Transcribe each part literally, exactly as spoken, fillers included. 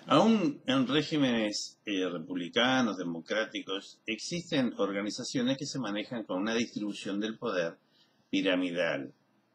Aún en regímenes eh, republicanos, democráticos, existen organizaciones que se manejan con una distribución del poder piramidal.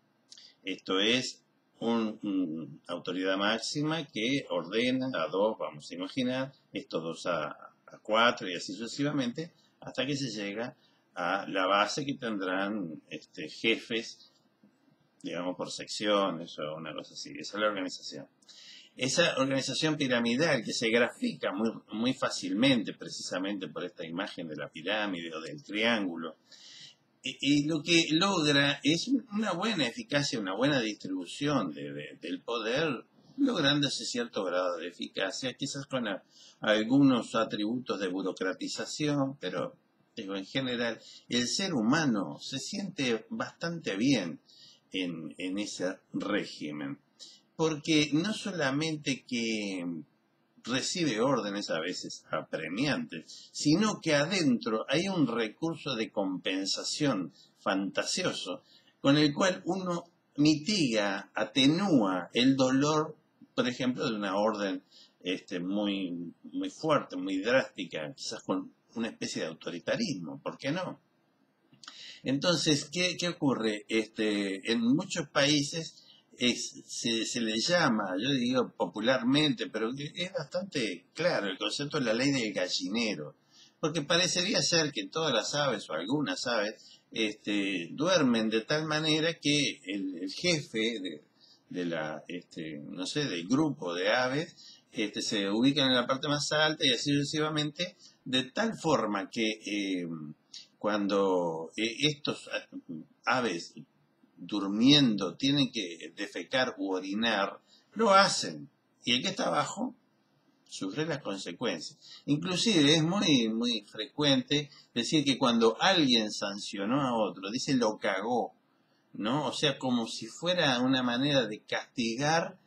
Esto es una un autoridad máxima que ordena a dos, vamos a imaginar, estos dos a, a cuatro y así sucesivamente, hasta que se llega a la base que tendrán este, jefes, digamos, por secciones o una cosa así. Esa es la organización. Esa organización piramidal que se grafica muy, muy fácilmente precisamente por esta imagen de la pirámide o del triángulo, y, y lo que logra es una buena eficacia, una buena distribución de, de, del poder, lográndose cierto grado de eficacia, quizás con a, algunos atributos de burocratización, pero digo, en general el ser humano se siente bastante bien en, en ese régimen. Porque no solamente que recibe órdenes a veces apremiantes, sino que adentro hay un recurso de compensación fantasioso con el cual uno mitiga, atenúa el dolor, por ejemplo, de una orden este, muy, muy fuerte, muy drástica, quizás con una especie de autoritarismo, ¿por qué no? Entonces, ¿qué, qué ocurre? Este, en muchos países es, se, se le llama, yo digo popularmente, pero es bastante claro el concepto de la ley del gallinero, porque parecería ser que todas las aves o algunas aves este, duermen de tal manera que el, el jefe de, de la, este, no sé, del grupo de aves este, se ubican en la parte más alta y así sucesivamente, de tal forma que eh, cuando eh, estos aves durmiendo tienen que defecar u orinar, lo hacen. Y el que está abajo sufre las consecuencias. Inclusive es muy, muy frecuente decir que cuando alguien sancionó a otro, dice lo cagó, ¿no? O sea, como si fuera una manera de castigar,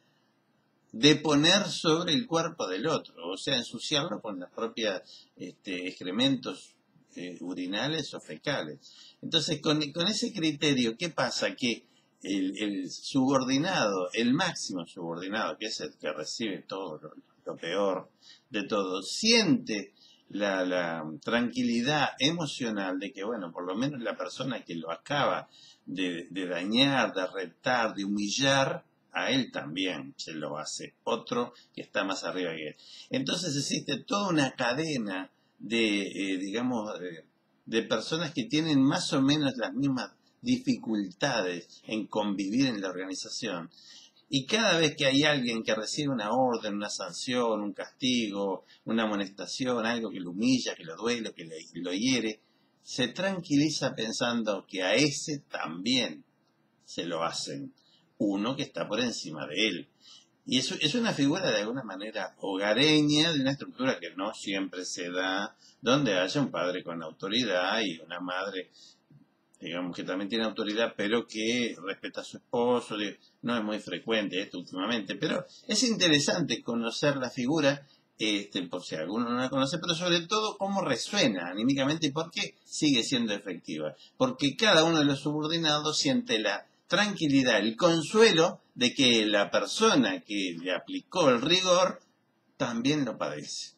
de poner sobre el cuerpo del otro, o sea, ensuciarlo con las propias este, excrementos eh, urinales o fecales. Entonces, con, con ese criterio, ¿qué pasa? Que el, el subordinado, el máximo subordinado, que es el que recibe todo lo, lo peor de todo, siente la, la tranquilidad emocional de que, bueno, por lo menos la persona que lo acaba de, de dañar, de retar, de humillar, a él también se lo hace otro que está más arriba que él. Entonces existe toda una cadena de, eh, digamos, de, de personas que tienen más o menos las mismas dificultades en convivir en la organización. Y cada vez que hay alguien que recibe una orden, una sanción, un castigo, una amonestación, algo que lo humilla, que lo duele, que lo hiere, se tranquiliza pensando que a ese también se lo hacen uno que está por encima de él. Y eso es una figura de alguna manera hogareña, de una estructura que no siempre se da, donde haya un padre con autoridad y una madre, digamos, que también tiene autoridad, pero que respeta a su esposo. No es muy frecuente esto últimamente, pero es interesante conocer la figura, este, por si alguno no la conoce, pero sobre todo cómo resuena anímicamente y por qué sigue siendo efectiva. Porque cada uno de los subordinados siente la tranquilidad, el consuelo de que la persona que le aplicó el rigor también lo padece.